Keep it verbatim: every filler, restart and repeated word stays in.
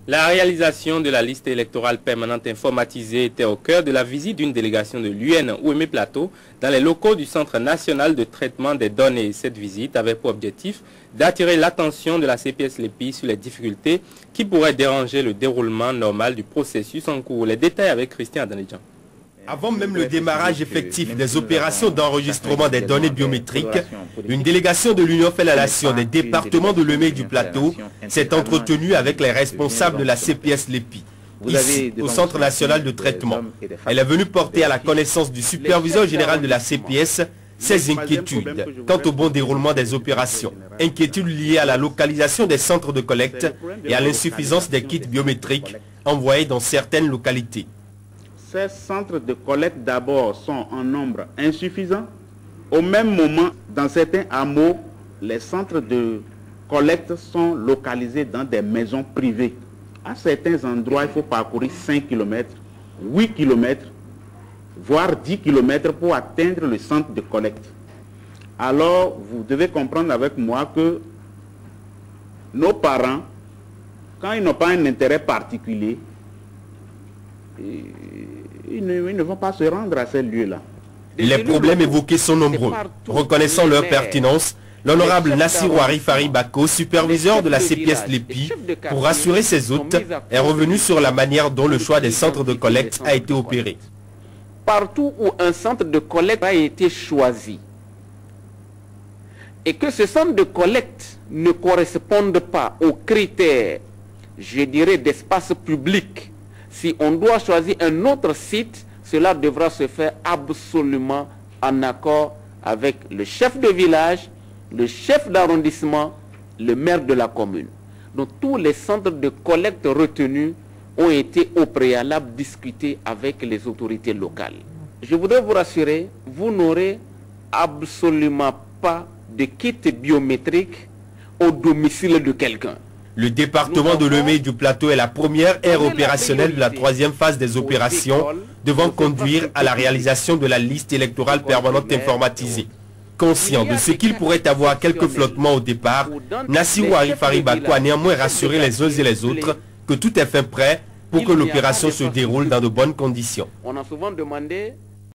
La réalisation de la liste électorale permanente informatisée était au cœur de la visite d'une délégation de l'U N Ouémé Plateau dans les locaux du Centre national de traitement des données. Cette visite avait pour objectif d'attirer l'attention de la C P S L E P I sur les difficultés qui pourraient déranger le déroulement normal du processus en cours. Les détails avec Christian Adanidjan. Avant même le démarrage effectif des opérations d'enregistrement des données biométriques, une délégation de l'Union fait la nation des départements de Lomé et du Plateau s'est entretenue avec les responsables de la C P S L E P I, ici, au Centre national de traitement. Elle est venue porter à la connaissance du superviseur général de la C P S ses inquiétudes quant au bon déroulement des opérations. Inquiétudes liées à la localisation des centres de collecte et à l'insuffisance des kits biométriques envoyés dans certaines localités. Ces centres de collecte d'abord sont en nombre insuffisant. Au même moment, dans certains hameaux, les centres de collecte sont localisés dans des maisons privées. À certains endroits, il faut parcourir cinq kilomètres, huit kilomètres, voire dix kilomètres pour atteindre le centre de collecte. Alors, vous devez comprendre avec moi que nos parents, quand ils n'ont pas un intérêt particulier, Ils ne, ils ne vont pas se rendre à ces lieux-là. Les problèmes évoqués sont nombreux. Reconnaissant leur pertinence, l'honorable Nassirou Arifari Bako, superviseur de la C P S L E P I, pour rassurer ses hôtes, est revenu sur la manière dont le choix des centres de collecte a été opéré. Partout où un centre de collecte a été choisi et que ce centre de collecte ne corresponde pas aux critères, je dirais, d'espace public, si on doit choisir un autre site, cela devra se faire absolument en accord avec le chef de village, le chef d'arrondissement, le maire de la commune. Donc tous les centres de collecte retenus ont été au préalable discutés avec les autorités locales. Je voudrais vous rassurer, vous n'aurez absolument pas de kit biométrique au domicile de quelqu'un. Le département de Lomé et du Plateau est la première aire opérationnelle de la troisième phase des opérations devant conduire à la réalisation de la liste électorale permanente informatisée. Conscient de ce qu'il pourrait avoir quelques flottements au départ, Nassirou Arifari Bako a néanmoins rassuré les uns et les autres que tout est fait prêt pour que l'opération se déroule dans de bonnes conditions. On a souvent demandé